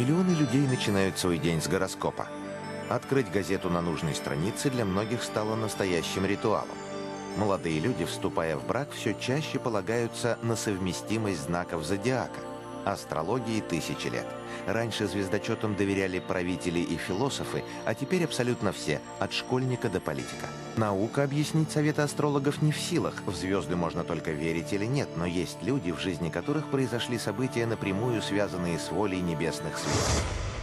Миллионы людей начинают свой день с гороскопа. Открыть газету на нужной странице для многих стало настоящим ритуалом. Молодые люди, вступая в брак, все чаще полагаются на совместимость знаков зодиака. Астрологии тысячи лет. Раньше звездочетам доверяли правители и философы, а теперь абсолютно все, от школьника до политика. Наука объяснить советы астрологов не в силах, в звезды можно только верить или нет, но есть люди, в жизни которых произошли события, напрямую связанные с волей небесных светов.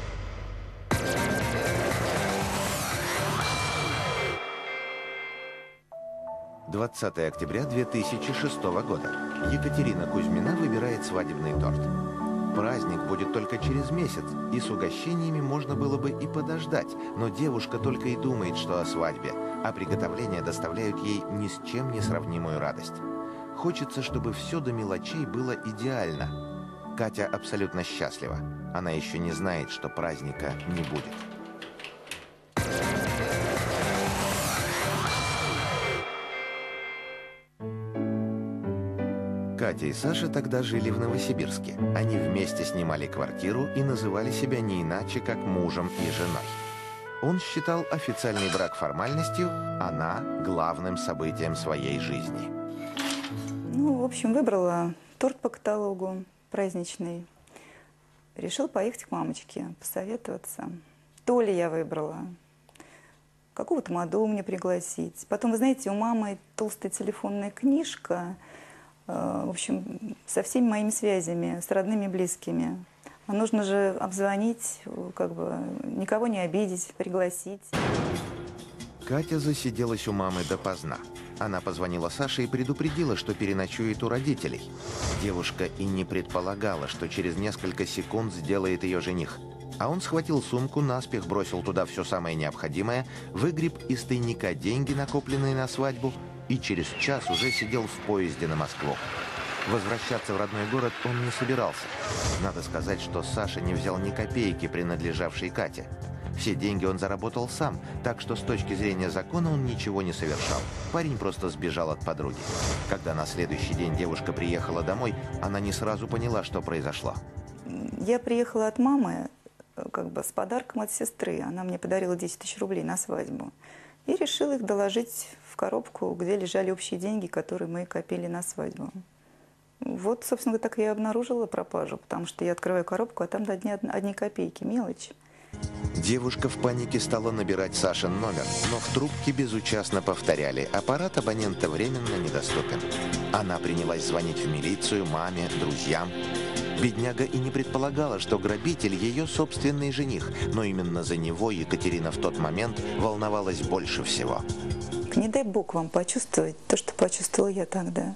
«20 октября 2006 года. Екатерина Кузьмина выбирает свадебный торт. Праздник будет только через месяц, и с угощениями можно было бы и подождать, но девушка только и думает, что о свадьбе, а приготовления доставляют ей ни с чем не сравнимую радость. Хочется, чтобы все до мелочей было идеально. Катя абсолютно счастлива. Она еще не знает, что праздника не будет. Катя и Саша тогда жили в Новосибирске. Они вместе снимали квартиру и называли себя не иначе, как мужем и женой. Он считал официальный брак формальностью, она – главным событием своей жизни. Ну, в общем, выбрала торт по каталогу праздничный. Решил поехать к мамочке, посоветоваться. То ли я выбрала, какого-то моду мне пригласить. Потом, вы знаете, у мамы толстая телефонная книжка, в общем, со всеми моими связями, с родными и близкими. А нужно же обзвонить, как бы никого не обидеть, пригласить. Катя засиделась у мамы допоздна. Она позвонила Саше и предупредила, что переночует у родителей. Девушка и не предполагала, что через несколько секунд сделает ее жених. А он схватил сумку, наспех бросил туда все самое необходимое, выгреб из тайника деньги, накопленные на свадьбу, и через час уже сидел в поезде на Москву. Возвращаться в родной город он не собирался. Надо сказать, что Саша не взял ни копейки, принадлежавшей Кате. Все деньги он заработал сам, так что с точки зрения закона он ничего не совершал. Парень просто сбежал от подруги. Когда на следующий день девушка приехала домой, она не сразу поняла, что произошло. Я приехала от мамы, как бы с подарком от сестры. Она мне подарила 10 тысяч рублей на свадьбу. И решила их доложить в коробку, где лежали общие деньги, которые мы копили на свадьбу. Вот, собственно, так я и обнаружила пропажу, потому что я открываю коробку, а там одни копейки, мелочь. Девушка в панике стала набирать Сашин номер, но в трубке безучастно повторяли: аппарат абонента временно недоступен. Она принялась звонить в милицию, маме, друзьям. Бедняга и не предполагала, что грабитель ее собственный жених, но именно за него Екатерина в тот момент волновалась больше всего. Не дай бог вам почувствовать то, что почувствовала я тогда.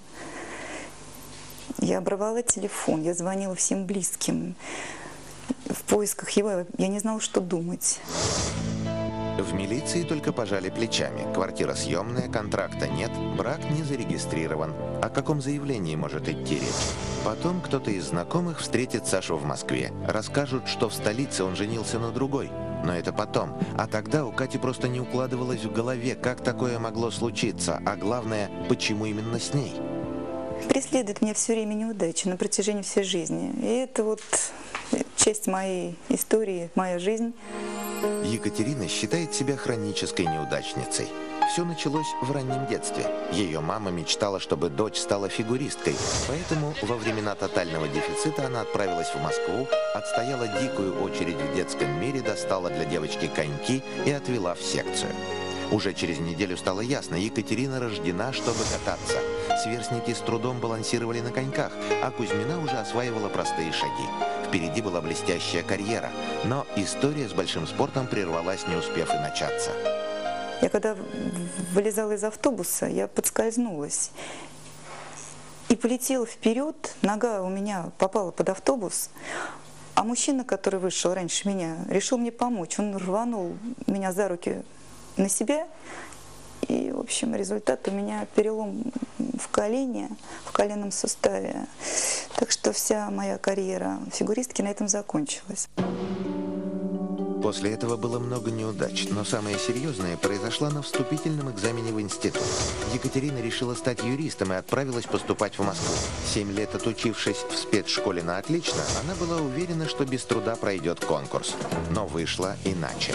Я обрывала телефон, я звонила всем близким. В поисках его я не знала, что думать. В милиции только пожали плечами. Квартира съемная, контракта нет, брак не зарегистрирован. О каком заявлении может идти речь? Потом кто-то из знакомых встретит Сашу в Москве. Расскажут, что в столице он женился на другой. Но это потом. А тогда у Кати просто не укладывалось в голове, как такое могло случиться. А главное, почему именно с ней? Преследует меня все время неудачи на протяжении всей жизни. И это вот часть моей истории, моя жизнь. Екатерина считает себя хронической неудачницей. Все началось в раннем детстве. Ее мама мечтала, чтобы дочь стала фигуристкой. Поэтому во времена тотального дефицита она отправилась в Москву, отстояла дикую очередь в детском мире, достала для девочки коньки и отвела в секцию. Уже через неделю стало ясно, Екатерина рождена, чтобы кататься. Сверстники с трудом балансировали на коньках, а Кузьмина уже осваивала простые шаги. Впереди была блестящая карьера, но история с большим спортом прервалась, не успев и начаться. Я когда вылезала из автобуса, я подскользнулась и полетела вперед, нога у меня попала под автобус, а мужчина, который вышел раньше меня, решил мне помочь. Он рванул меня за руки на себя, и, в общем, результат у меня перелом в колене, в коленном суставе. Так что вся моя карьера фигуристки на этом закончилась. После этого было много неудач, но самое серьезное произошло на вступительном экзамене в институт. Екатерина решила стать юристом и отправилась поступать в Москву. 7 лет отучившись в спецшколе на отлично, она была уверена, что без труда пройдет конкурс. Но вышло иначе.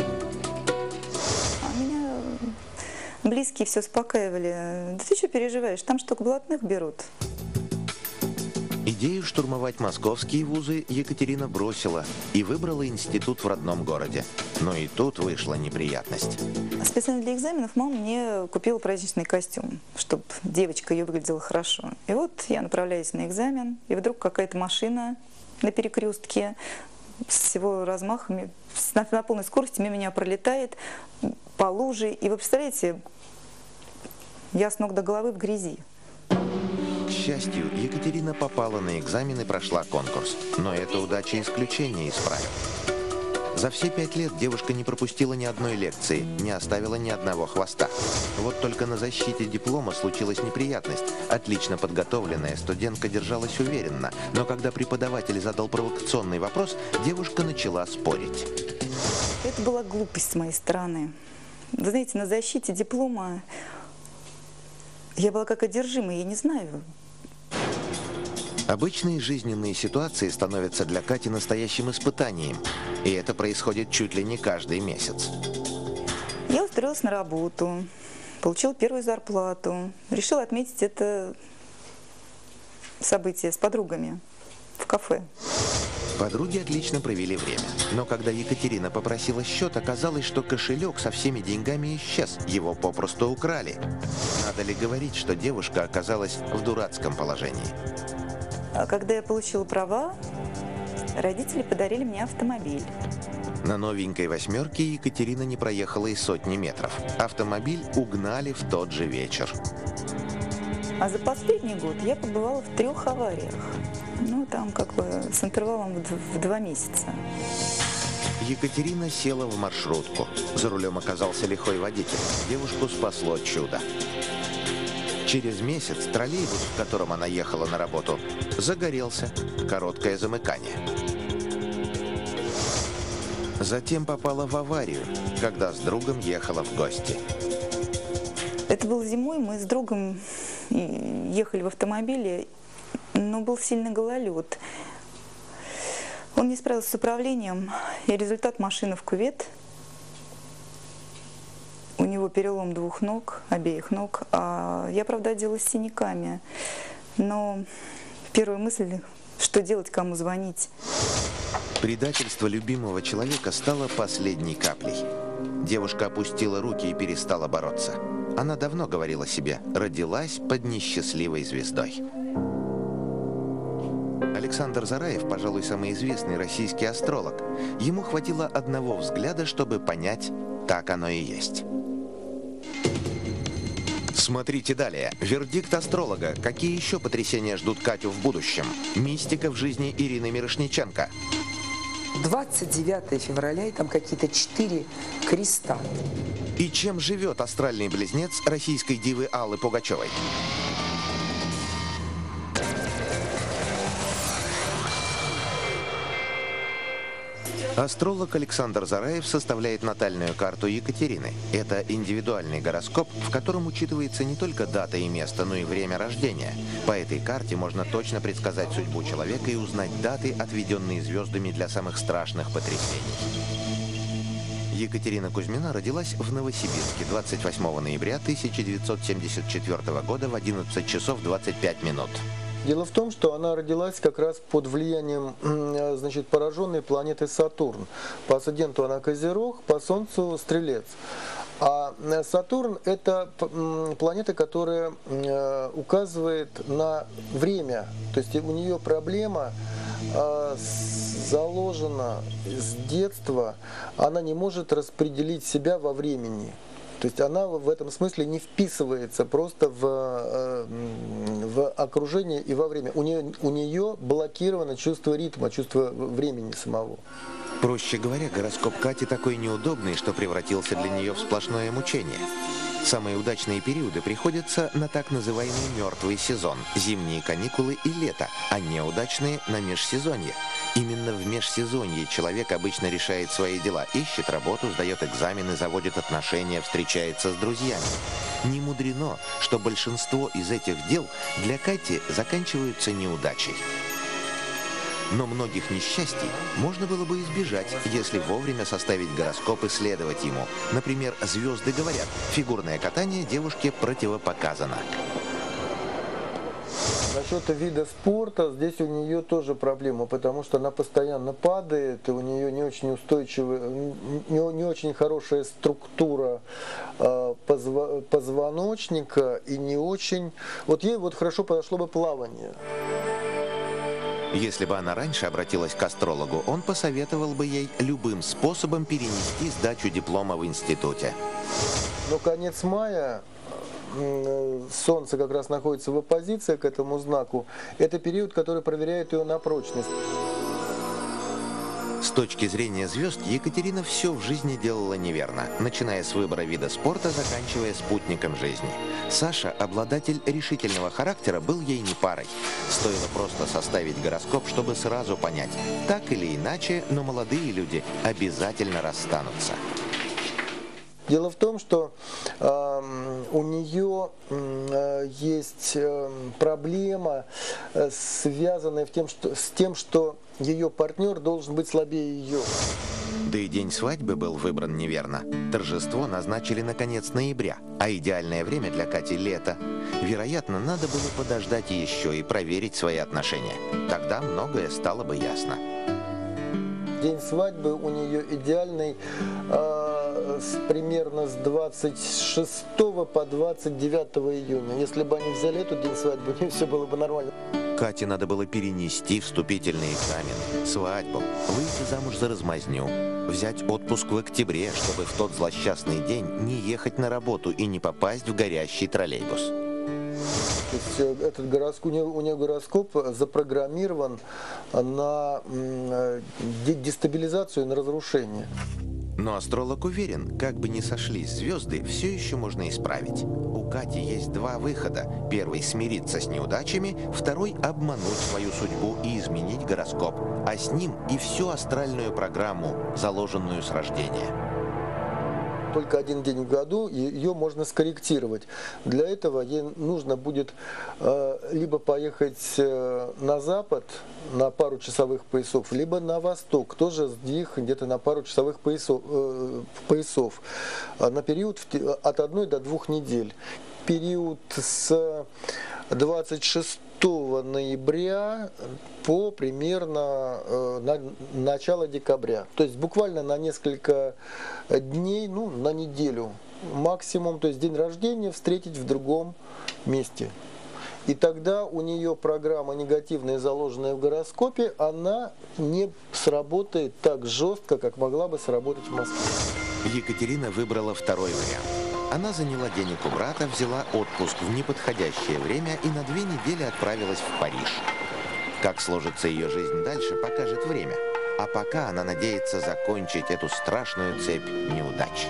Меня близкие все успокаивали. Да ты что переживаешь, там что, блатных берут? Идею штурмовать московские вузы Екатерина бросила и выбрала институт в родном городе. Но и тут вышла неприятность. Специально для экзаменов мама мне купила праздничный костюм, чтобы девочка ее выглядела хорошо. И вот я направляюсь на экзамен, и вдруг какая-то машина на перекрестке с всего размахом, на полной скорости мимо меня пролетает по луже. И вы представляете, я с ног до головы в грязи. К счастью, Екатерина попала на экзамен и прошла конкурс. Но эта удача исключение из правил. За все 5 лет девушка не пропустила ни одной лекции, не оставила ни одного хвоста. Вот только на защите диплома случилась неприятность. Отлично подготовленная студентка держалась уверенно, но когда преподаватель задал провокационный вопрос, девушка начала спорить. Это была глупость с моей стороны. Вы знаете, на защите диплома я была как одержимая, я не знаю. Обычные жизненные ситуации становятся для Кати настоящим испытанием. И это происходит чуть ли не каждый месяц. Я устроилась на работу, получила первую зарплату. Решила отметить это событие с подругами в кафе. Подруги отлично провели время. Но когда Екатерина попросила счет, оказалось, что кошелек со всеми деньгами исчез. Его попросту украли. Надо ли говорить, что девушка оказалась в дурацком положении? А когда я получила права, родители подарили мне автомобиль. На новенькой «восьмерке» Екатерина не проехала и сотни метров. Автомобиль угнали в тот же вечер. А за последний год я побывала в 3 авариях. Ну, там как бы с интервалом в 2 месяца. Екатерина села в маршрутку. За рулем оказался лихой водитель. Девушку спасло чудо. Через месяц троллейбус, в котором она ехала на работу, загорелся. Короткое замыкание. Затем попала в аварию, когда с другом ехала в гости. Это было зимой, мы с другом ехали в автомобиле, но был сильный гололед. Он не справился с управлением, и результат — машина в кювет. У него перелом 2 ног, обеих ног, а я, правда, оделась с синяками. Но первая мысль, что делать, кому звонить. Предательство любимого человека стало последней каплей. Девушка опустила руки и перестала бороться. Она давно говорила себе: родилась под несчастливой звездой. Александр Зараев, пожалуй, самый известный российский астролог. Ему хватило одного взгляда, чтобы понять, так оно и есть. Смотрите далее. Вердикт астролога. Какие еще потрясения ждут Катю в будущем? Мистика в жизни Ирины Мирошниченко. 29 февраля, и там какие-то 4 креста. И чем живет астральный близнец российской дивы Аллы Пугачевой? Астролог Александр Зараев составляет натальную карту Екатерины. Это индивидуальный гороскоп, в котором учитывается не только дата и место, но и время рождения. По этой карте можно точно предсказать судьбу человека и узнать даты, отведенные звездами для самых страшных потрясений. Екатерина Кузьмина родилась в Новосибирске 28 ноября 1974 года в 11 часов 25 минут. Дело в том, что она родилась как раз под влиянием, значит, пораженной планеты Сатурн. По асценденту она Козерог, по Солнцу Стрелец. А Сатурн – это планета, которая указывает на время. То есть у нее проблема заложена с детства, она не может распределить себя во времени. То есть она в этом смысле не вписывается просто в окружение и во время. У нее блокировано чувство ритма, чувство времени самого. Проще говоря, гороскоп Кати такой неудобный, что превратился для нее в сплошное мучение. Самые удачные периоды приходятся на так называемый мертвый сезон, зимние каникулы и лето, а неудачные на межсезонье. Именно в межсезонье человек обычно решает свои дела, ищет работу, сдает экзамены, заводит отношения, встречается с друзьями. Не мудрено, что большинство из этих дел для Кати заканчиваются неудачей. Но многих несчастий можно было бы избежать, если вовремя составить гороскоп и следовать ему. Например, звезды говорят, фигурное катание девушке противопоказано. Насчет вида спорта, здесь у нее тоже проблема, потому что она постоянно падает, у нее не очень устойчивая, не очень хорошая структура позвоночника и не очень... Вот ей вот хорошо подошло бы плавание. Если бы она раньше обратилась к астрологу, он посоветовал бы ей любым способом перенести сдачу диплома в институте. Но конец мая... Солнце как раз находится в оппозиции к этому знаку. Это период, который проверяет ее на прочность. С точки зрения звезд, Екатерина все в жизни делала неверно, начиная с выбора вида спорта, заканчивая спутником жизни. Саша, обладатель решительного характера, был ей не парой. Стоило просто составить гороскоп, чтобы сразу понять, так или иначе, но молодые люди обязательно расстанутся. Дело в том, что у нее есть проблема, связанная с тем, что ее партнер должен быть слабее ее. Да и день свадьбы был выбран неверно. Торжество назначили на конец ноября, а идеальное время для Кати – лето. Вероятно, надо было подождать еще и проверить свои отношения. Тогда многое стало бы ясно. День свадьбы у нее идеальный примерно с 26 по 29 июня. Если бы они взяли этот день свадьбы, у нее все было бы нормально. Кате надо было перенести вступительные экзамены, свадьбу, выйти замуж за размазню, взять отпуск в октябре, чтобы в тот злосчастный день не ехать на работу и не попасть в горящий троллейбус. То есть этот гороскоп, у нее гороскоп запрограммирован на дестабилизацию, на разрушение. Но астролог уверен, как бы ни сошлись звезды, все еще можно исправить. У Кати есть два выхода. Первый – смириться с неудачами, второй – обмануть свою судьбу и изменить гороскоп, а с ним и всю астральную программу, заложенную с рождения. Только один день в году ее можно скорректировать. Для этого ей нужно будет либо поехать на запад на пару часовых поясов, либо на восток, тоже сдвиг где-то на пару часовых поясов на период от 1 до 2 недель. Период с 26 ноября по примерно начало декабря. То есть буквально на несколько дней, ну, на неделю максимум. То есть день рождения встретить в другом месте. И тогда у нее программа негативная, заложенная в гороскопе, она не сработает так жестко, как могла бы сработать в Москве. Екатерина выбрала второй вариант. Она заняла денег у брата, взяла отпуск в неподходящее время и на 2 недели отправилась в Париж. Как сложится ее жизнь дальше, покажет время. А пока она надеется закончить эту страшную цепь неудач.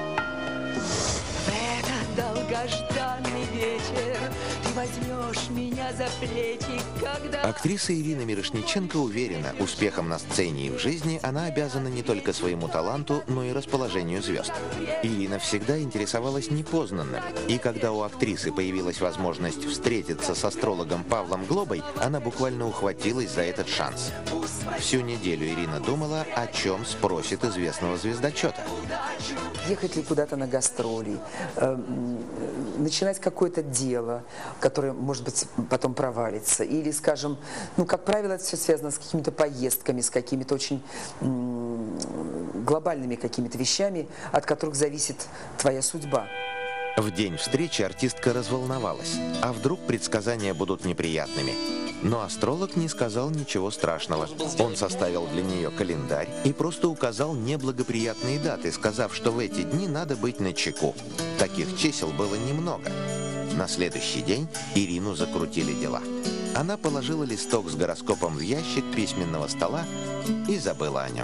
В этот долгожданный вечер ты возьмешь меня за плечи, когда... Актриса Ирина Мирошниченко уверена, успехом на сцене и в жизни она обязана не только своему таланту, но и расположению звезд. Ирина всегда интересовалась непознанным, и когда у актрисы появилась возможность встретиться с астрологом Павлом Глобой, она буквально ухватилась за этот шанс. Всю неделю Ирина думала, о чем спросит известного звездочета. Ехать ли куда-то на гастроли, начинать какое-то дело, которое, может быть, потом провалится. Или, скажем, ну, как правило, это все связано с какими-то поездками, с какими-то очень глобальными какими-то вещами, от которых зависит твоя судьба. В день встречи артистка разволновалась. А вдруг предсказания будут неприятными? Но астролог не сказал ничего страшного. Он составил для нее календарь и просто указал неблагоприятные даты, сказав, что в эти дни надо быть начеку. Таких чисел было немного. На следующий день Ирину закрутили дела. Она положила листок с гороскопом в ящик письменного стола и забыла о нем.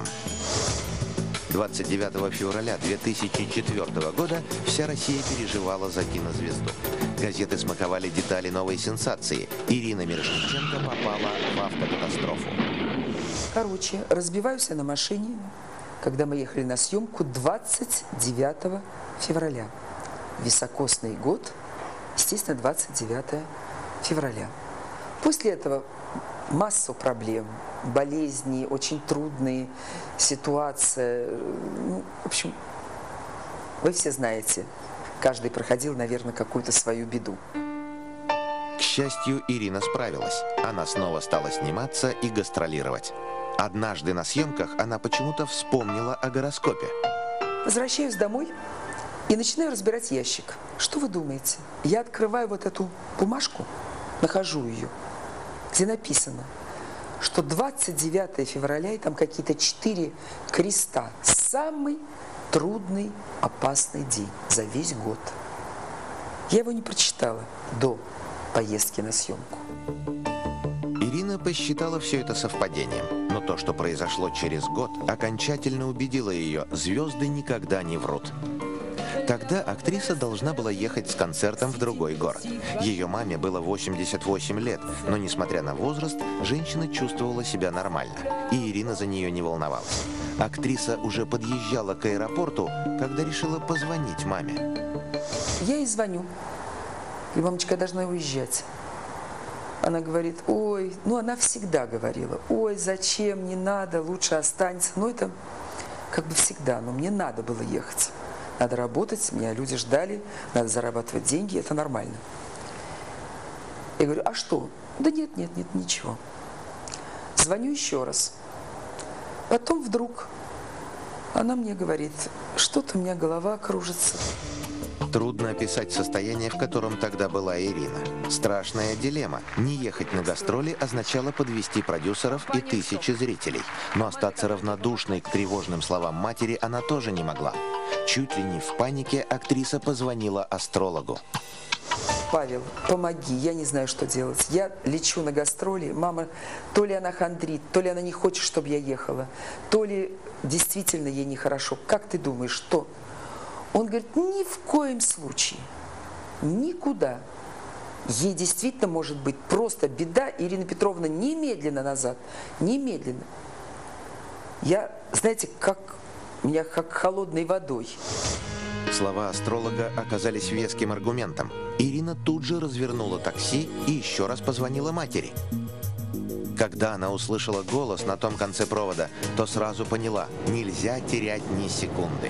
29 февраля 2004 года вся Россия переживала за кинозвезду. Газеты смаковали детали новой сенсации. Ирина Мирошниченко попала в автокатастрофу. Короче, разбиваюсь я на машине, когда мы ехали на съемку 29 февраля. Високосный год, естественно, 29 февраля. После этого массу проблем, болезни, очень трудные ситуации. Ну, в общем, вы все знаете, каждый проходил, наверное, какую-то свою беду. К счастью, Ирина справилась. Она снова стала сниматься и гастролировать. Однажды на съемках она почему-то вспомнила о гороскопе. Возвращаюсь домой и начинаю разбирать ящик. Что вы думаете? Я открываю вот эту бумажку, нахожу ее, где написано, что 29 февраля и там какие-то 4 креста. Самый трудный, опасный день за весь год. Я его не прочитала до поездки на съемку. Ирина посчитала все это совпадением, но то, что произошло через год, окончательно убедило ее: звезды никогда не врут. Тогда актриса должна была ехать с концертом в другой город. Ее маме было 88 лет, но, несмотря на возраст, женщина чувствовала себя нормально, и Ирина за нее не волновалась. Актриса уже подъезжала к аэропорту, когда решила позвонить маме. Я ей звоню. И мамочка, я должна уезжать. Она говорит, ой, ну она всегда говорила, ой, зачем, не надо, лучше останься. Ну это как бы всегда, но мне надо было ехать. Надо работать, меня люди ждали, надо зарабатывать деньги, это нормально. Я говорю, а что? Да нет, ничего. Звоню еще раз. Потом вдруг она мне говорит, что-то у меня голова кружится. Трудно описать состояние, в котором тогда была Ирина. Страшная дилемма. Не ехать на гастроли означало подвести продюсеров и тысячи зрителей. Но остаться равнодушной к тревожным словам матери она тоже не могла. Чуть ли не в панике актриса позвонила астрологу. Павел, помоги, я не знаю, что делать. Я лечу на гастроли, мама, то ли она хандрит, то ли она не хочет, чтобы я ехала, то ли действительно ей нехорошо. Как ты думаешь, что? Он говорит, ни в коем случае, никуда. Ей действительно может быть просто беда. Ирина Петровна, немедленно назад, немедленно. Я, знаете, меня как холодной водой. Слова астролога оказались веским аргументом. Ирина тут же развернула такси и еще раз позвонила матери. Когда она услышала голос на том конце провода, то сразу поняла, нельзя терять ни секунды.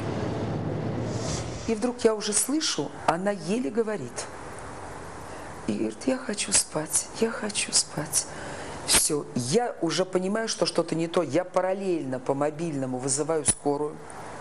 И вдруг я уже слышу, она еле говорит. И говорит, я хочу спать, я хочу спать. Все, я уже понимаю, что что-то не то. Я параллельно по мобильному вызываю скорую.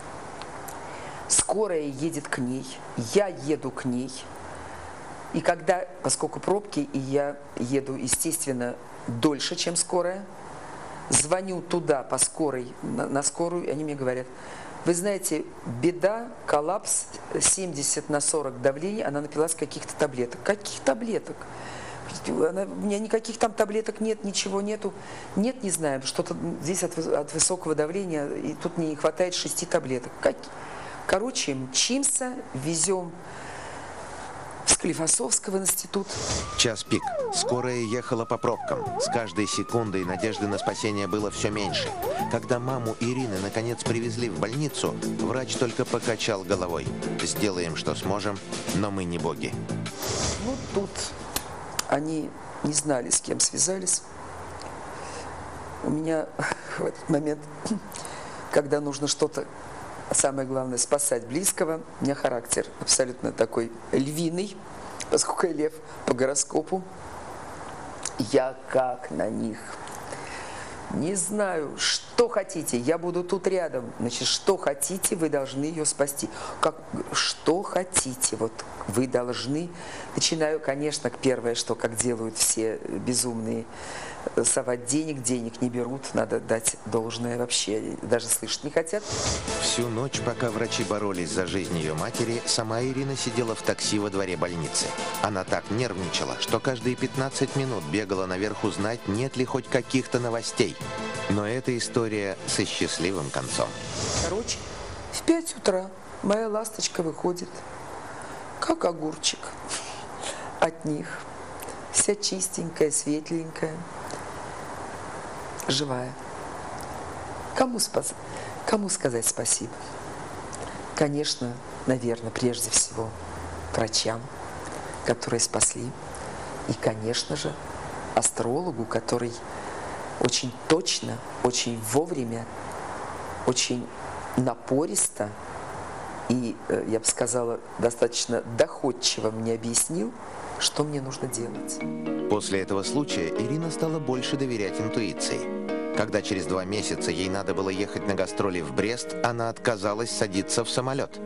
Скорая едет к ней, я еду к ней. И когда, поскольку пробки, и я еду, естественно, дольше, чем скорая, звоню туда по скорой, на скорую, и они мне говорят, вы знаете, беда, коллапс, 70/40 давление, она напилась каких-то таблеток. Каких таблеток? У меня никаких там таблеток нет, ничего нету. Нет, не знаем, что-то здесь от высокого давления, и тут мне не хватает 6 таблеток. Короче, мчимся, везем в Склифосовского институт. Час пик. Скорая ехала по пробкам. С каждой секундой надежды на спасение было все меньше. Когда маму Ирины наконец привезли в больницу, врач только покачал головой. Сделаем, что сможем, но мы не боги. Ну, тут они не знали, с кем связались. У меня в этот момент, когда нужно что-то, самое главное, спасать близкого, у меня характер абсолютно такой львиный, поскольку я лев по гороскопу. Я как на них. Не знаю, что хотите, я буду тут рядом. Значит, что хотите, вы должны ее спасти. Что хотите, вот вы должны. Начинаю, конечно, первое, что как делают все безумные, совать денег не берут, надо дать должное вообще, даже слышать не хотят. Всю ночь, пока врачи боролись за жизнь ее матери, сама Ирина сидела в такси во дворе больницы. Она так нервничала, что каждые 15 минут бегала наверх узнать, нет ли хоть каких-то новостей. Но эта история со счастливым концом. Короче, в 5 утра моя ласточка выходит, как огурчик от них. Вся чистенькая, светленькая, живая. Кому сказать спасибо? Конечно, наверное, прежде всего врачам, которые спасли. И, конечно же, астрологу, который очень точно, очень вовремя, очень напористо и, я бы сказала, достаточно доходчиво мне объяснил, что мне нужно делать. После этого случая Ирина стала больше доверять интуиции. Когда через 2 месяца ей надо было ехать на гастроли в Брест, она отказалась садиться в самолет.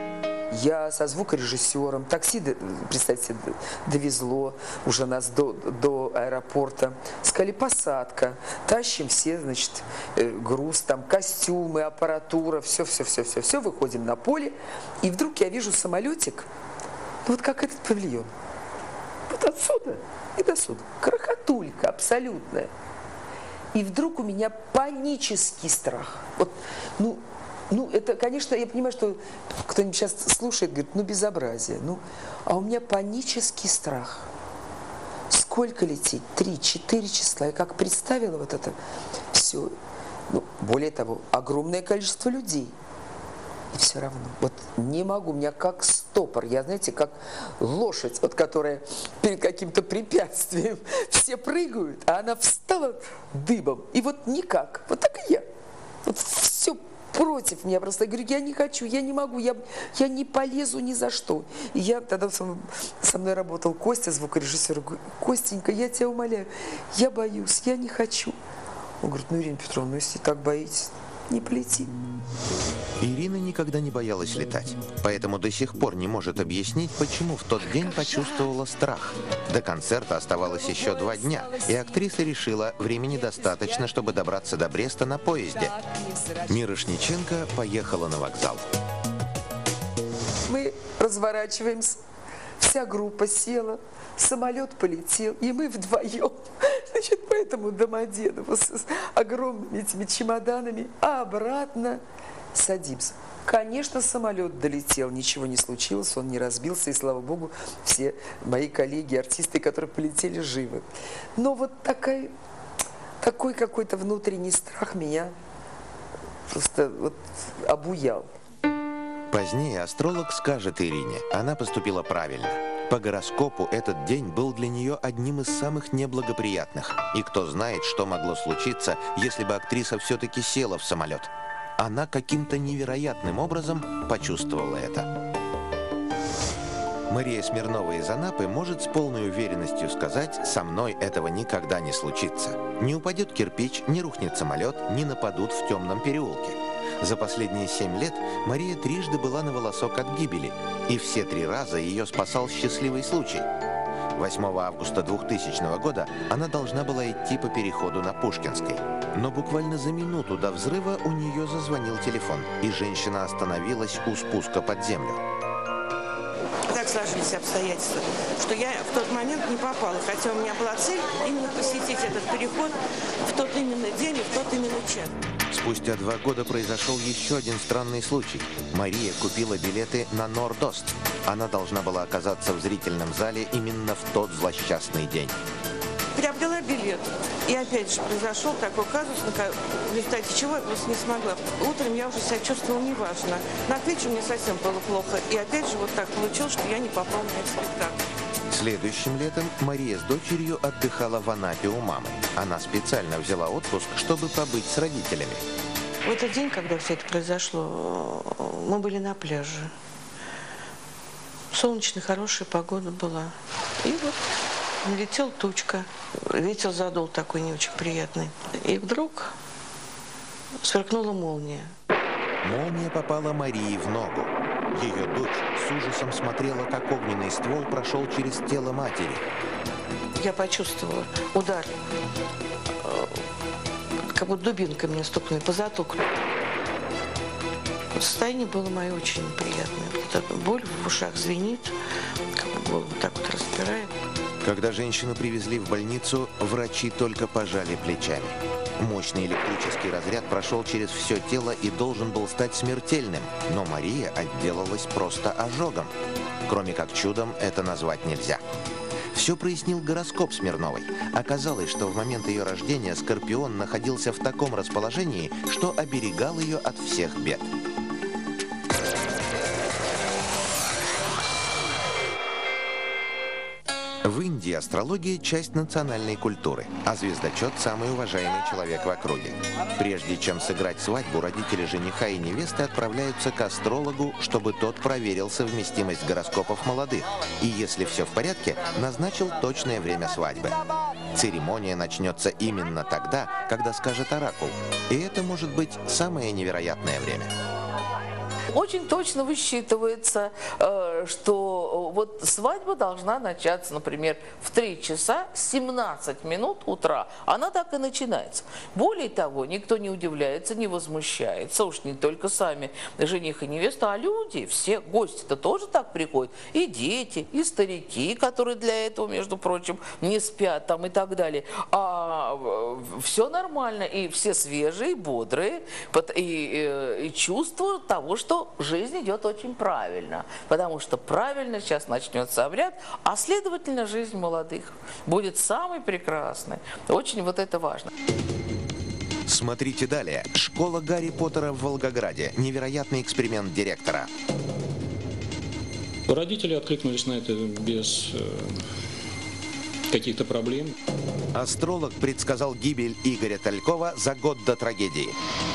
Я со звукорежиссером, такси, представьте себе, довезло уже нас до аэропорта. Сказали, посадка, тащим все, значит, груз, там, костюмы, аппаратура, все, выходим на поле. И вдруг я вижу самолетик, ну вот как этот павильон. Вот отсюда и до сюда. Крохотулька абсолютная. И вдруг у меня панический страх. Вот, ну, это, конечно, я понимаю, что кто-нибудь сейчас слушает, говорит, ну, безобразие. Ну, а у меня панический страх. Сколько лететь? 3-4 часа. Я как представила вот это все. Ну, более того, огромное количество людей. И все равно. Вот не могу, у меня как стопор. Я, знаете, как лошадь, вот, которая перед каким-то препятствием все прыгают, а она встала дыбом. И вот никак. Вот так и я. Вот все против меня. Просто я говорю, я не хочу, я не могу, я не полезу ни за что. И я тогда со мной работал Костя, звукорежиссер. Говорю, Костенька, я тебя умоляю, я боюсь, я не хочу. Он говорит, ну, Ирина Петровна, ну, если так боитесь, не полети. Ирина никогда не боялась летать, поэтому до сих пор не может объяснить, почему в тот день почувствовала страх. До концерта оставалось еще 2 дня, и актриса решила, времени достаточно, чтобы добраться до Бреста на поезде. Мирошниченко поехала на вокзал. Мы разворачиваемся, вся группа села, самолет полетел, и мы вдвоем, значит, по этому Домодедову с огромными этими чемоданами, а обратно садимся. Конечно, самолет долетел, ничего не случилось, он не разбился, и, слава богу, все мои коллеги, артисты, которые полетели, живы. Но вот такой какой-то внутренний страх меня просто вот обуял. Позднее астролог скажет Ирине, она поступила правильно. По гороскопу этот день был для нее одним из самых неблагоприятных. И кто знает, что могло случиться, если бы актриса все-таки села в самолет. Она каким-то невероятным образом почувствовала это. Мария Смирнова из Анапы может с полной уверенностью сказать, со мной этого никогда не случится. Не упадет кирпич, не рухнет самолет, не нападут в темном переулке. За последние 7 лет Мария трижды была на волосок от гибели, и все 3 раза ее спасал счастливый случай. 8 августа 2000 года она должна была идти по переходу на Пушкинской. Но буквально за минуту до взрыва у нее зазвонил телефон, и женщина остановилась у спуска под землю. Так сложились обстоятельства, что я в тот момент не попала, хотя у меня была цель именно посетить этот переход в тот именно день и в тот именно час. Спустя 2 года произошел еще один странный случай. Мария купила билеты на Нордост. Она должна была оказаться в зрительном зале именно в тот злосчастный день. Приобрела билет. И опять же произошел такой казус, в результате чего я просто не смогла. Утром я уже себя чувствовала неважно. На к вечеру мне совсем было плохо. И опять же вот так получилось, что я не попала на этот спектакль. Следующим летом Мария с дочерью отдыхала в Анапе у мамы. Она специально взяла отпуск, чтобы побыть с родителями. В этот день, когда все это произошло, мы были на пляже. Солнечная, хорошая погода была. И вот налетела тучка. Ветер задул такой не очень приятный. И вдруг сверкнула молния. Молния попала Марии в ногу. Ее дочь с ужасом смотрела, как огненный ствол прошел через тело матери. Я почувствовала удар, как будто дубинкой мне стукнули по затылку. Состояние было мое очень неприятное. Вот эта боль в ушах звенит, как бы голову так вот распирает. Когда женщину привезли в больницу, врачи только пожали плечами. Мощный электрический разряд прошел через все тело и должен был стать смертельным, но Мария отделалась просто ожогом. Кроме как чудом это назвать нельзя. Все прояснил гороскоп Смирновой. Оказалось, что в момент ее рождения Скорпион находился в таком расположении, что оберегал ее от всех бед. В Индии астрология – часть национальной культуры, а звездочет – самый уважаемый человек в округе. Прежде чем сыграть свадьбу, родители жениха и невесты отправляются к астрологу, чтобы тот проверил совместимость гороскопов молодых и, если все в порядке, назначил точное время свадьбы. Церемония начнется именно тогда, когда скажет оракул, и это может быть самое невероятное время. Очень точно высчитывается, что вот свадьба должна начаться, например, в 3 часа 17 минут утра. Она так и начинается. Более того, никто не удивляется, не возмущается. Уж не только сами жених и невеста, а люди, все гости-то тоже так приходят. И дети, и старики, которые для этого, между прочим, не спят там и так далее. А все нормально, и все свежие, бодрые, и чувствуют того, что жизнь идет очень правильно, потому что правильно сейчас начнется обряд, а следовательно жизнь молодых будет самой прекрасной. Очень вот это важно. Смотрите далее. Школа Гарри Поттера в Волгограде. Невероятный эксперимент директора. Родители откликнулись на это без каких-то проблем. Астролог предсказал гибель Игоря Талькова за год до трагедии.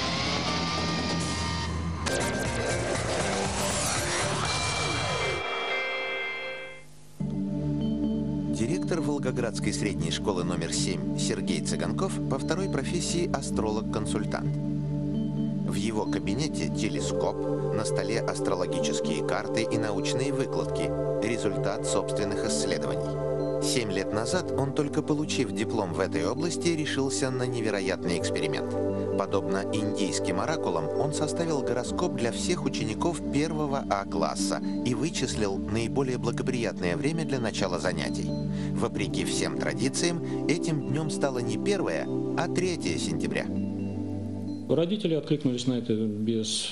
Директор Волгоградской средней школы номер 7 Сергей Цыганков по второй профессии астролог-консультант. В его кабинете телескоп, на столе астрологические карты и научные выкладки, результат собственных исследований. 7 лет назад он, только получив диплом в этой области, решился на невероятный эксперимент. Подобно индийским оракулам, он составил гороскоп для всех учеников 1 А-класса и вычислил наиболее благоприятное время для начала занятий. Вопреки всем традициям, этим днем стало не 1, а 3 сентября. Родители откликнулись на это без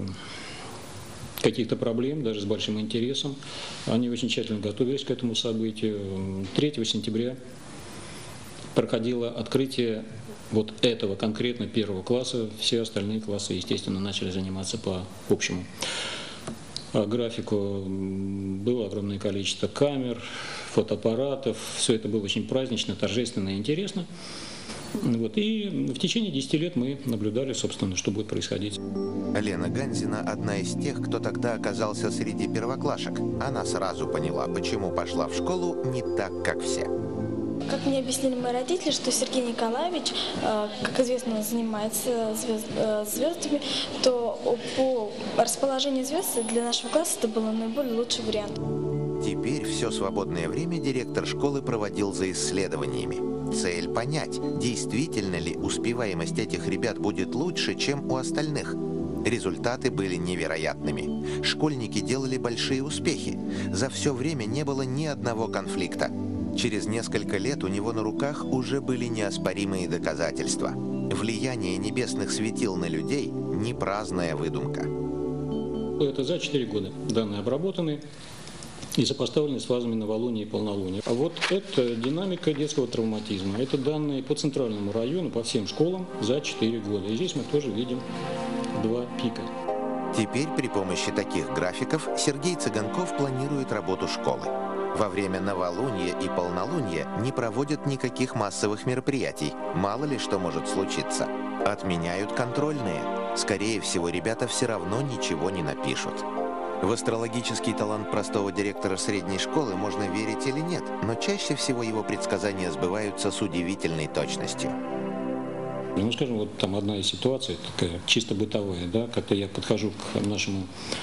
каких-то проблем, даже с большим интересом. Они очень тщательно готовились к этому событию. 3 сентября проходило открытие вот этого конкретно 1 класса. Все остальные классы, естественно, начали заниматься по общему графику. Было огромное количество камер, фотоаппаратов. Все это было очень празднично, торжественно и интересно. Вот. И в течение 10 лет мы наблюдали, собственно, что будет происходить. Лена Ганзина – одна из тех, кто тогда оказался среди первоклашек. Она сразу поняла, почему пошла в школу не так, как все. Как мне объяснили мои родители, что Сергей Николаевич, как известно, занимается звездами, то по расположению звезд для нашего класса это был наиболее лучший вариант. Теперь все свободное время директор школы проводил за исследованиями. Цель понять, действительно ли успеваемость этих ребят будет лучше, чем у остальных. Результаты были невероятными. Школьники делали большие успехи. За все время не было ни одного конфликта. Через несколько лет у него на руках уже были неоспоримые доказательства. Влияние небесных светил на людей – не праздная выдумка. Это за 4 года данные обработаны и сопоставлены с фазами новолуния и полнолуния. А вот это динамика детского травматизма. Это данные по центральному району, по всем школам за 4 года. И здесь мы тоже видим 2 пика. Теперь при помощи таких графиков Сергей Цыганков планирует работу школы. Во время новолуния и полнолуния не проводят никаких массовых мероприятий. Мало ли что может случиться. Отменяют контрольные. Скорее всего, ребята все равно ничего не напишут. В астрологический талант простого директора средней школы можно верить или нет, но чаще всего его предсказания сбываются с удивительной точностью. Ну, скажем, вот там одна из ситуаций, такая чисто бытовая, да, как-то я подхожу к нашему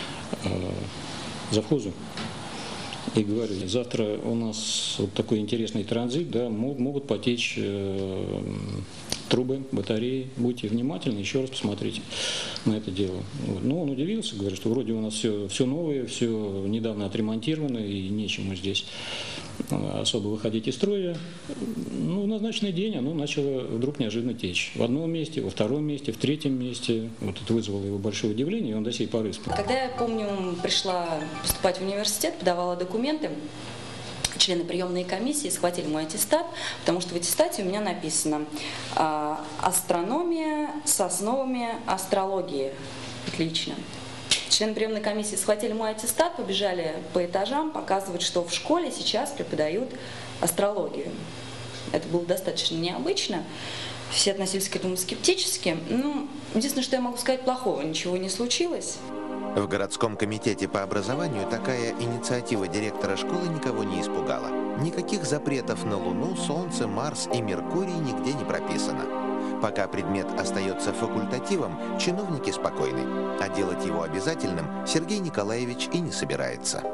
завхозу и говорю: завтра у нас вот такой интересный транзит, да, могут потечь трубы, батареи, будьте внимательны, еще раз посмотрите на это дело. Вот. Ну, он удивился, говорит, что вроде у нас все новое, все недавно отремонтировано, и нечему здесь особо выходить из строя. Ну, в назначенный день оно начало вдруг неожиданно течь. В одном месте, во втором месте, в третьем месте. Вот это вызвало его большое удивление, и он до сей поры вспоминает. Когда я, помню, пришла поступать в университет, подавала документы, члены приемной комиссии схватили мой аттестат, потому что в аттестате у меня написано «Астрономия с основами астрологии». Отлично. Члены приемной комиссии схватили мой аттестат, побежали по этажам, показывать, что в школе сейчас преподают астрологию. Это было достаточно необычно. Все относились к этому скептически. Ну, единственное, что я могу сказать плохого, ничего не случилось. В городском комитете по образованию такая инициатива директора школы никого не испугала. Никаких запретов на Луну, Солнце, Марс и Меркурий нигде не прописано. Пока предмет остается факультативом, чиновники спокойны, а делать его обязательным Сергей Николаевич и не собирается.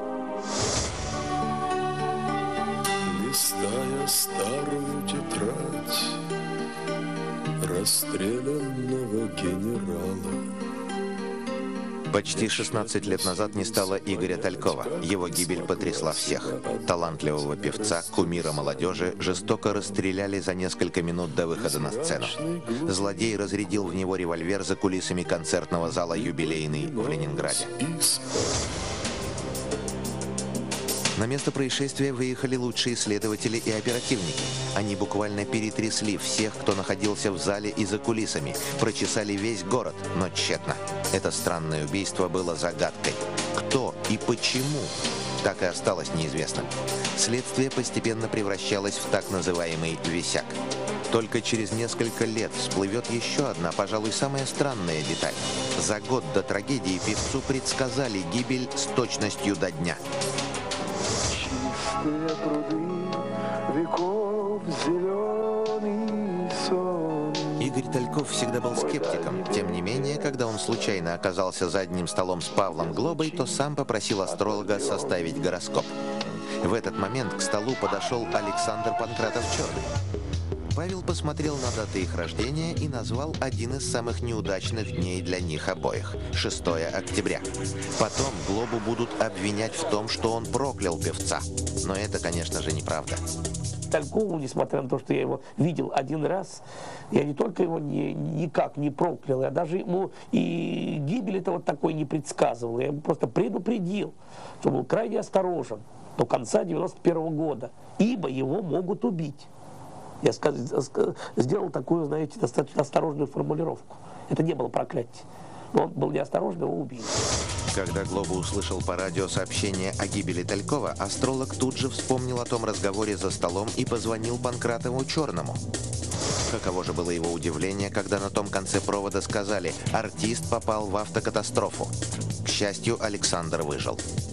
Листая старую тетрадь расстрелянного генерала. Почти 16 лет назад не стало Игоря Талькова. Его гибель потрясла всех. Талантливого певца, кумира молодежи, жестоко расстреляли за несколько минут до выхода на сцену. Злодей разрядил в него револьвер за кулисами концертного зала «Юбилейный» в Ленинграде. На место происшествия выехали лучшие следователи и оперативники. Они буквально перетрясли всех, кто находился в зале и за кулисами, прочесали весь город, но тщетно. Это странное убийство было загадкой. Кто и почему, так и осталось неизвестным. Следствие постепенно превращалось в так называемый «висяк». Только через несколько лет всплывет еще одна, пожалуй, самая странная деталь. За год до трагедии певцу предсказали гибель с точностью до дня. Игорь Тальков всегда был скептиком. Тем не менее, когда он случайно оказался за одним столом с Павлом Глобой, то сам попросил астролога составить гороскоп. В этот момент к столу подошел Александр Панкратов-Черный. Павел посмотрел на даты их рождения и назвал один из самых неудачных дней для них обоих – 6 октября. Потом Глобу будут обвинять в том, что он проклял певца. Но это, конечно же, неправда. Талькову, несмотря на то, что я его видел один раз, я не только его никак не проклял, я даже ему и гибель это вот такой не предсказывал. Я ему просто предупредил, что был крайне осторожен до конца 91 года, ибо его могут убить. Я сделал такую, знаете, достаточно осторожную формулировку. Это не было проклятие. Но он был неосторожный, его убили. Когда Глоба услышал по радио сообщение о гибели Талькова, астролог тут же вспомнил о том разговоре за столом и позвонил Панкратову-Черному. Каково же было его удивление, когда на том конце провода сказали: артист попал в автокатастрофу. К счастью, Александр выжил.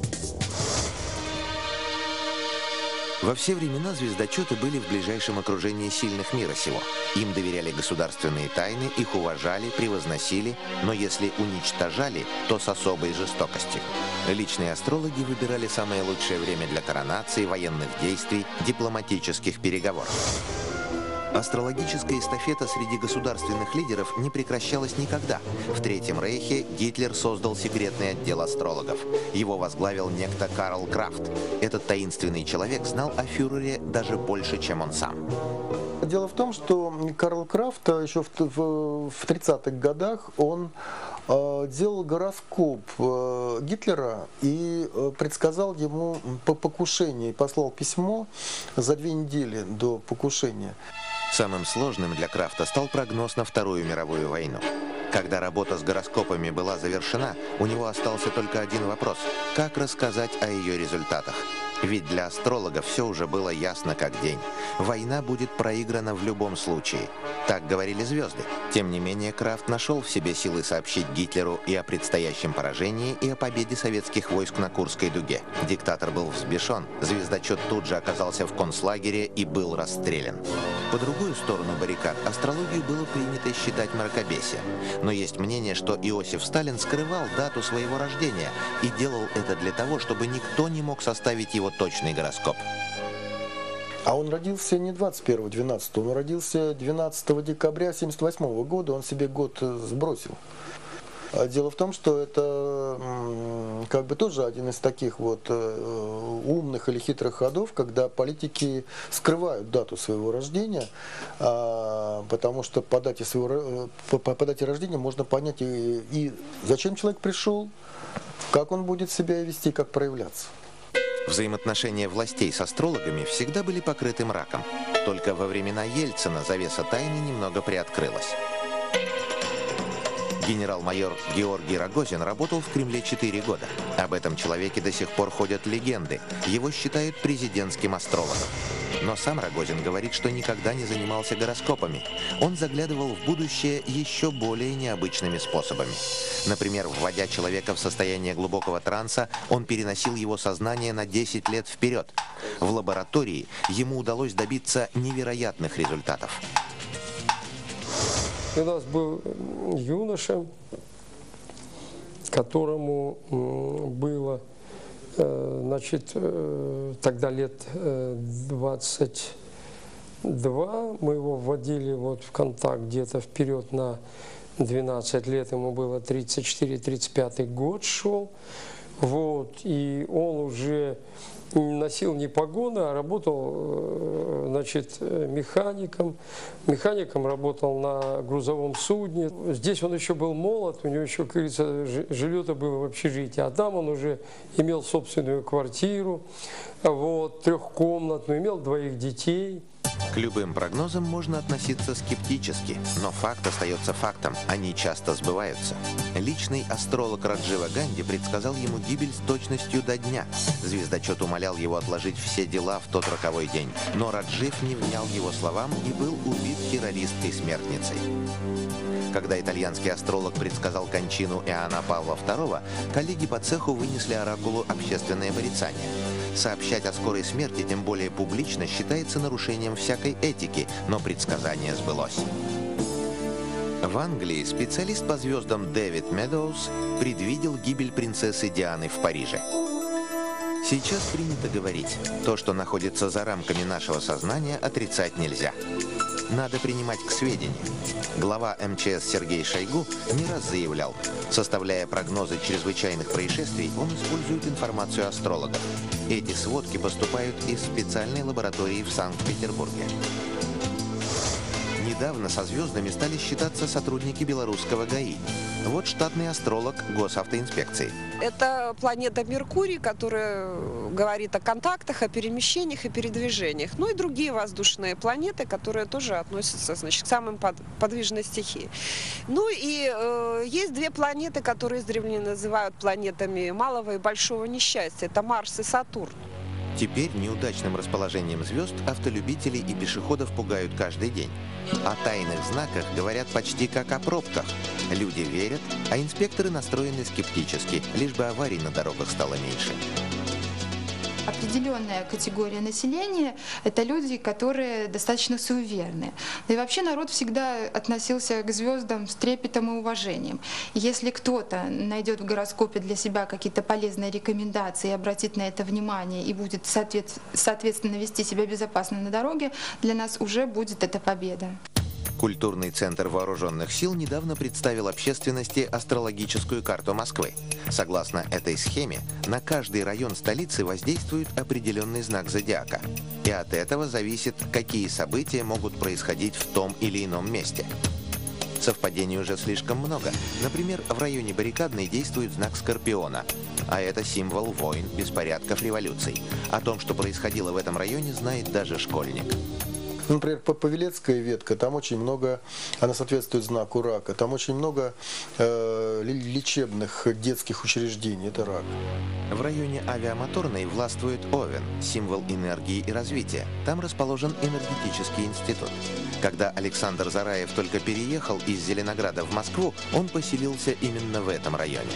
Во все времена звездочеты были в ближайшем окружении сильных мира сего. Им доверяли государственные тайны, их уважали, превозносили, но если уничтожали, то с особой жестокостью. Личные астрологи выбирали самое лучшее время для коронации, военных действий, дипломатических переговоров. Астрологическая эстафета среди государственных лидеров не прекращалась никогда. В Третьем Рейхе Гитлер создал секретный отдел астрологов. Его возглавил некто Карл Крафт. Этот таинственный человек знал о фюрере даже больше, чем он сам. Дело в том, что Карл Крафт еще в 30-х годах он делал гороскоп Гитлера и предсказал ему покушение, и послал письмо за 2 недели до покушения. Самым сложным для Крафта стал прогноз на Вторую мировую войну. Когда работа с гороскопами была завершена, у него остался только один вопрос – как рассказать о ее результатах? Ведь для астрологов все уже было ясно как день. Война будет проиграна в любом случае. Так говорили звезды. Тем не менее, Крафт нашел в себе силы сообщить Гитлеру и о предстоящем поражении, и о победе советских войск на Курской дуге. Диктатор был взбешен. Звездочет тут же оказался в концлагере и был расстрелян. По другую сторону баррикад астрологию было принято считать мракобесие. Но есть мнение, что Иосиф Сталин скрывал дату своего рождения и делал это для того, чтобы никто не мог составить его точный гороскоп. А он родился не 21-12, он родился 12 декабря 1978 года, он себе год сбросил. Дело в том, что это как бы тоже один из таких вот умных или хитрых ходов, когда политики скрывают дату своего рождения, потому что по дате рождения можно понять и зачем человек пришел, как он будет себя вести, как проявляться. Взаимоотношения властей с астрологами всегда были покрыты мраком. Только во времена Ельцина завеса тайны немного приоткрылась. Генерал-майор Георгий Рогозин работал в Кремле 4 года. Об этом человеке до сих пор ходят легенды. Его считают президентским астрологом. Но сам Рогозин говорит, что никогда не занимался гороскопами. Он заглядывал в будущее еще более необычными способами. Например, вводя человека в состояние глубокого транса, он переносил его сознание на 10 лет вперед. В лаборатории ему удалось добиться невероятных результатов. У нас был юноша, которому было, значит, тогда лет 22. Мы его вводили вот в контакт где-то вперед на 12 лет. Ему было 34-35 год шел. Вот, и он уже носил не погоны, а работал, значит, механиком. Механиком работал на грузовом судне. Здесь он еще был молод, у него еще, как говорится, жилье-то было в общежитии. А там он уже имел собственную квартиру, вот, трехкомнатную, имел 2 детей. К любым прогнозам можно относиться скептически, но факт остается фактом, они часто сбываются. Личный астролог Раджива Ганди предсказал ему гибель с точностью до дня. Звездочет умолял его отложить все дела в тот роковой день, но Раджив не внял его словам и был убит террористкой-смертницей. Когда итальянский астролог предсказал кончину Иоанна Павла II, коллеги по цеху вынесли оракулу общественное порицание. Сообщать о скорой смерти, тем более публично, считается нарушением всякой этики, но предсказание сбылось. В Англии специалист по звездам Дэвид Медоуз предвидел гибель принцессы Дианы в Париже. Сейчас принято говорить, то, что находится за рамками нашего сознания, отрицать нельзя. Надо принимать к сведению. Глава МЧС Сергей Шойгу не раз заявлял, составляя прогнозы чрезвычайных происшествий, он использует информацию астрологов. Эти сводки поступают из специальной лаборатории в Санкт-Петербурге. Недавно со звездами стали считаться сотрудники белорусского ГАИ. Вот штатный астролог Госавтоинспекции. Это планета Меркурий, которая говорит о контактах, о перемещениях и передвижениях. Ну и другие воздушные планеты, которые тоже относятся, значит, к самым подвижной стихии. Ну и есть 2 планеты, которые издревле называют планетами малого и большого несчастья. Это Марс и Сатурн. Теперь неудачным расположением звезд автолюбителей и пешеходов пугают каждый день. О тайных знаках говорят почти как о пробках. Люди верят, а инспекторы настроены скептически, лишь бы аварий на дорогах стало меньше. Определенная категория населения – это люди, которые достаточно суеверны. Да и вообще народ всегда относился к звездам с трепетом и уважением. Если кто-то найдет в гороскопе для себя какие-то полезные рекомендации и обратит на это внимание и будет соответственно вести себя безопасно на дороге, для нас уже будет это победа. Культурный центр вооруженных сил недавно представил общественности астрологическую карту Москвы. Согласно этой схеме, на каждый район столицы воздействует определенный знак зодиака. И от этого зависит, какие события могут происходить в том или ином месте. Совпадений уже слишком много. Например, в районе Баррикадной действует знак Скорпиона, а это символ войн, беспорядков, революций. О том, что происходило в этом районе, знает даже школьник. Например, Павелецкая ветка, там очень много, она соответствует знаку рака, там очень много лечебных детских учреждений, это рак. В районе Авиамоторной властвует Овен, символ энергии и развития. Там расположен энергетический институт. Когда Александр Зараев только переехал из Зеленограда в Москву, он поселился именно в этом районе.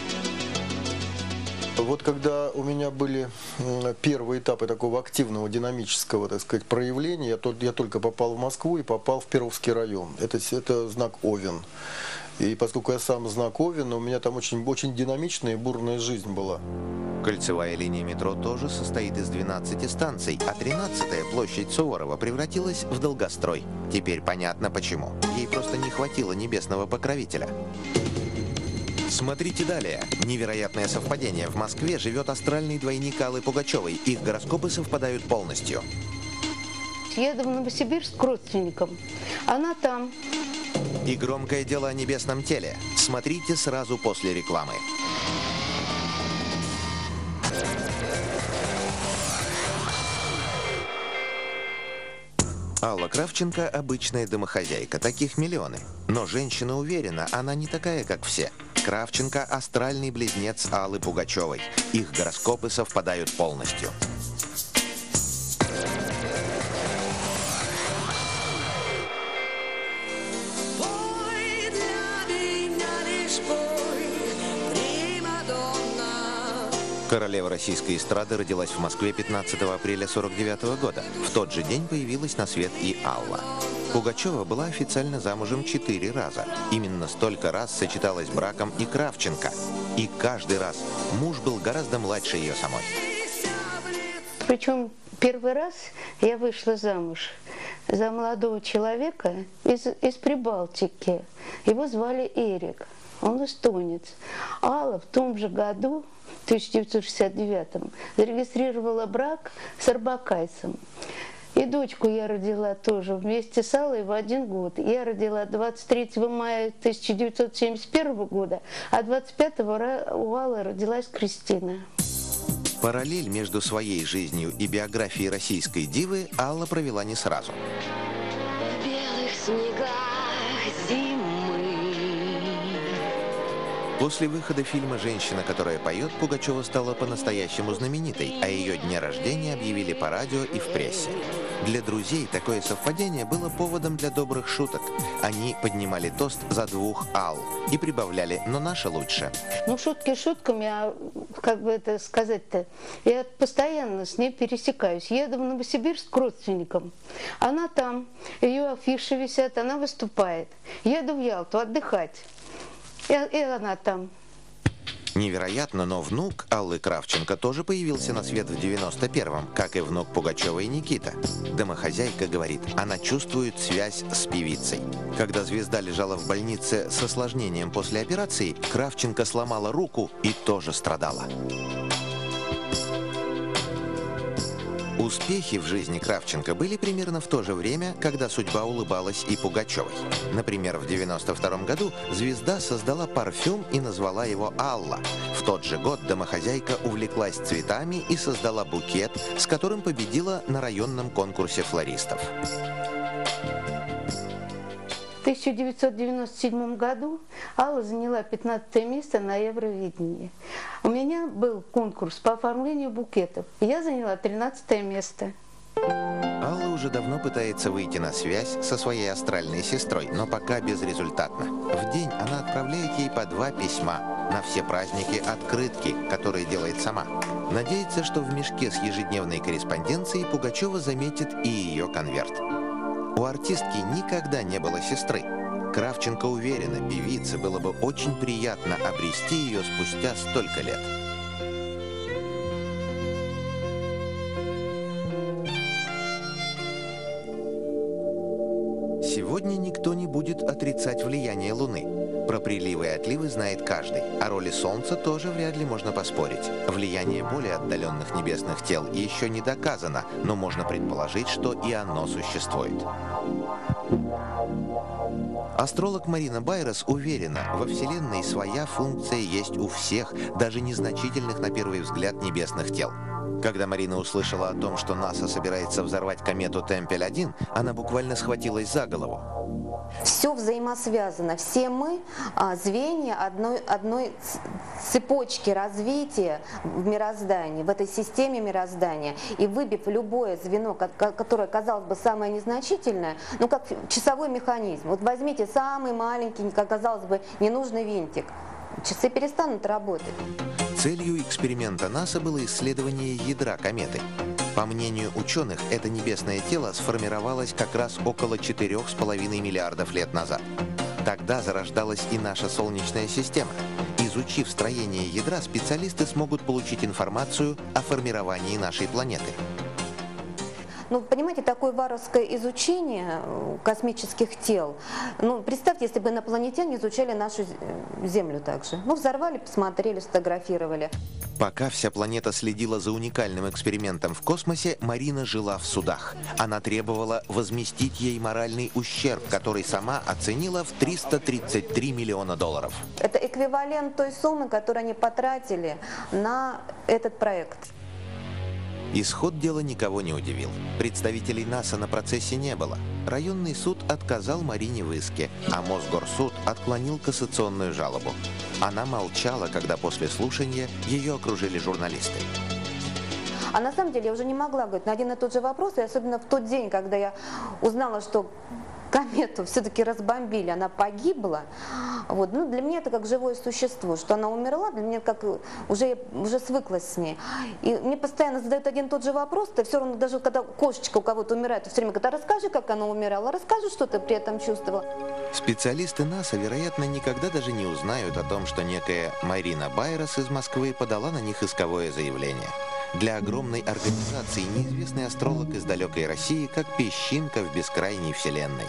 Вот когда у меня были первые этапы такого активного динамического, так сказать, проявления, я только попал в Москву и попал в Перовский район. Это знак Овен. И поскольку я сам знак Овен, у меня там очень динамичная и бурная жизнь была. Кольцевая линия метро тоже состоит из 12 станций, а 13-я, площадь Суворова, превратилась в долгострой. Теперь понятно почему. Ей просто не хватило небесного покровителя. Смотрите далее. Невероятное совпадение. В Москве живет астральный двойник Аллы Пугачевой. Их гороскопы совпадают полностью. Еду в Новосибирск к родственникам. Она там. И громкое дело о небесном теле. Смотрите сразу после рекламы. Алла Кравченко – обычная домохозяйка, таких миллионы. Но женщина уверена, она не такая, как все. Кравченко – астральный близнец Аллы Пугачевой. Их гороскопы совпадают полностью. Королева российской эстрады родилась в Москве 15 апреля 1949 года. В тот же день появилась на свет и Алла. Пугачева была официально замужем 4 раза. Именно столько раз сочеталась браком и Кравченко. И каждый раз муж был гораздо младше ее самой. Причем первый раз я вышла замуж за молодого человека из Прибалтики. Его звали Эрик. Он эстонец. Алла в том же году, в 1969-м, зарегистрировала брак с арбакайцем. И дочку я родила тоже вместе с Аллой в 1 год. Я родила 23 мая 1971 года, а 25-го у Аллы родилась Кристина. Параллель между своей жизнью и биографией российской дивы Алла провела не сразу. В белых снегах зимы. После выхода фильма «Женщина, которая поет», Пугачева стала по-настоящему знаменитой, а ее дне рождения объявили по радио и в прессе. Для друзей такое совпадение было поводом для добрых шуток. Они поднимали тост за 2 Алл и прибавляли «но наша лучше». Ну, шутки шутками, а как бы это сказать-то, я постоянно с ней пересекаюсь. Еду в Новосибирск к родственникам. Она там, ее афиши висят, она выступает. Еду в Ялту отдыхать. И она там. Невероятно, но внук Аллы Кравченко тоже появился на свет в 91-м, как и внук Пугачевой Никита. Домохозяйка говорит, она чувствует связь с певицей. Когда звезда лежала в больнице с осложнением после операции, Кравченко сломала руку и тоже страдала. Успехи в жизни Кравченко были примерно в то же время, когда судьба улыбалась и Пугачевой. Например, в 1992 году звезда создала парфюм и назвала его «Алла». В тот же год домохозяйка увлеклась цветами и создала букет, с которым победила на районном конкурсе флористов. В 1997 году Алла заняла 15 место на Евровидении. У меня был конкурс по оформлению букетов. Я заняла 13 место. Алла уже давно пытается выйти на связь со своей астральной сестрой, но пока безрезультатно. В день она отправляет ей по 2 письма. На все праздники открытки, которые делает сама. Надеется, что в мешке с ежедневной корреспонденцией Пугачева заметит и ее конверт. У артистки никогда не было сестры. Кравченко уверена, певице было бы очень приятно обрести ее спустя столько лет. Сегодня никто не будет отрицать влияние Луны. Про приливы и отливы знает каждый. О роли Солнца тоже вряд ли можно поспорить. Влияние более отдаленных небесных тел еще не доказано, но можно предположить, что и оно существует. Астролог Марина Байрос уверена, во Вселенной своя функция есть у всех, даже незначительных на первый взгляд небесных тел. Когда Марина услышала о том, что НАСА собирается взорвать комету Темпель-1, она буквально схватилась за голову. Все взаимосвязано. Все мы звенья одной цепочки развития в мироздании, в этой системе мироздания. И выбив любое звено, которое, казалось бы, самое незначительное, ну как часовой механизм. Вот возьмите самый маленький, казалось бы, ненужный винтик. Часы перестанут работать. Целью эксперимента НАСА было исследование ядра кометы. По мнению ученых, это небесное тело сформировалось как раз около 4,5 миллиардов лет назад. Тогда зарождалась и наша Солнечная система. Изучив строение ядра, специалисты смогут получить информацию о формировании нашей планеты. Ну, понимаете, такое варварское изучение космических тел. Ну, представьте, если бы инопланетяне изучали нашу Землю также. Ну, взорвали, посмотрели, сфотографировали. Пока вся планета следила за уникальным экспериментом в космосе, Марина жила в судах. Она требовала возместить ей моральный ущерб, который сама оценила в $333 миллиона. Это эквивалент той суммы, которую они потратили на этот проект. Исход дела никого не удивил. Представителей НАСА на процессе не было. Районный суд отказал Марине в иске, а Мосгорсуд отклонил кассационную жалобу. Она молчала, когда после слушания ее окружили журналисты. А на самом деле я уже не могла говорить на один и тот же вопрос, и особенно в тот день, когда я узнала, что комету все-таки разбомбили, она погибла. Вот. Ну, для меня это как живое существо, что она умерла, для меня как уже свыклась с ней. И мне постоянно задают один и тот же вопрос, ты все равно, даже когда кошечка у кого-то умирает, все время говорят, а расскажи, как она умирала, расскажи, что ты при этом чувствовала. Специалисты НАСА, вероятно, никогда даже не узнают о том, что некая Марина Байрос из Москвы подала на них исковое заявление. Для огромной организации неизвестный астролог из далекой России как песчинка в бескрайней вселенной.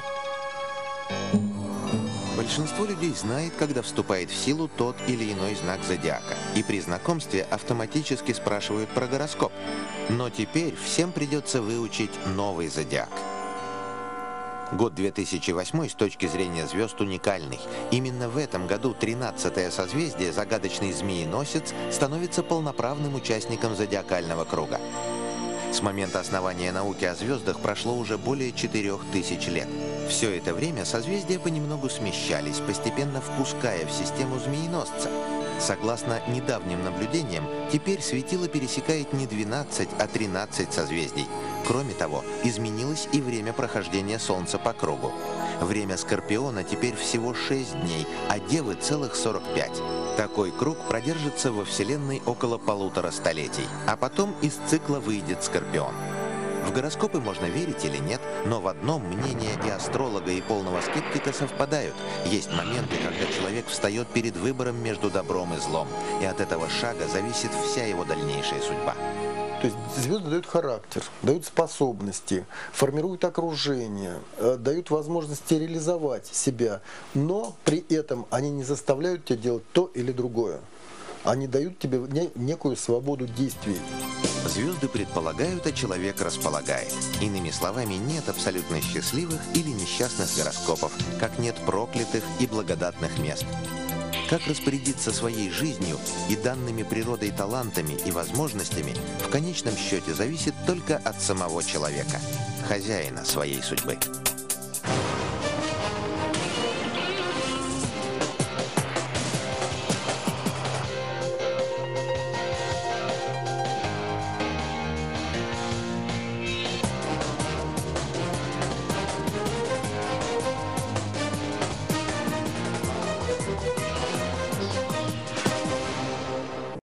Большинство людей знает, когда вступает в силу тот или иной знак зодиака, и при знакомстве автоматически спрашивают про гороскоп. Но теперь всем придется выучить новый зодиак. Год 2008 с точки зрения звезд уникальный. Именно в этом году 13-е созвездие, загадочный змееносец, становится полноправным участником зодиакального круга. С момента основания науки о звездах прошло уже более 4000 лет. Все это время созвездия понемногу смещались, постепенно впуская в систему змееносца. Согласно недавним наблюдениям, теперь светило пересекает не 12, а 13 созвездий. Кроме того, изменилось и время прохождения Солнца по кругу. Время Скорпиона теперь всего 6 дней, а Девы целых 45. Такой круг продержится во Вселенной около 1,5 столетий, а потом из цикла выйдет Скорпион. В гороскопы можно верить или нет, но в одном мнения и астролога, и полного скептика совпадают. Есть моменты, когда человек встает перед выбором между добром и злом, и от этого шага зависит вся его дальнейшая судьба. То есть звезды дают характер, дают способности, формируют окружение, дают возможности реализовать себя, но при этом они не заставляют тебя делать то или другое. Они дают тебе некую свободу действий. Звезды предполагают, а человек располагает. Иными словами, нет абсолютно счастливых или несчастных гороскопов, как нет проклятых и благодатных мест. Как распорядиться своей жизнью и данными природой талантами и возможностями в конечном счете зависит только от самого человека, хозяина своей судьбы.